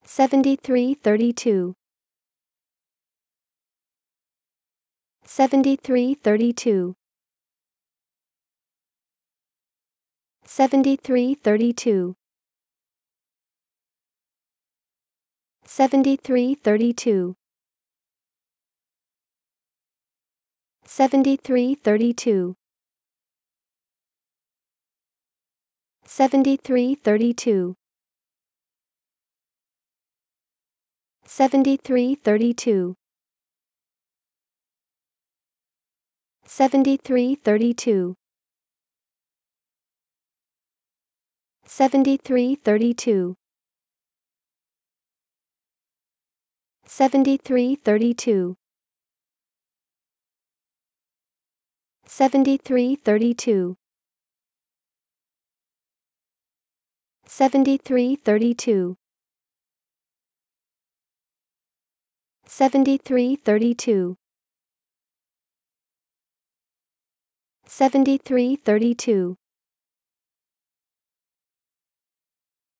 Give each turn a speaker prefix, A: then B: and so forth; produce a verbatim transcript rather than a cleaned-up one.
A: seventy-three thirty-two, seventy-three thirty-two, seventy-three thirty-two, seventy-three thirty-two, seventy-three thirty-two, seventy-three thirty-two, seventy-three thirty-two, seventy-three thirty-two, seventy-three thirty-two, seventy-three thirty-two, seventy-three thirty-two, seventy-three thirty-two, seventy-three thirty-two, seventy-three thirty-two,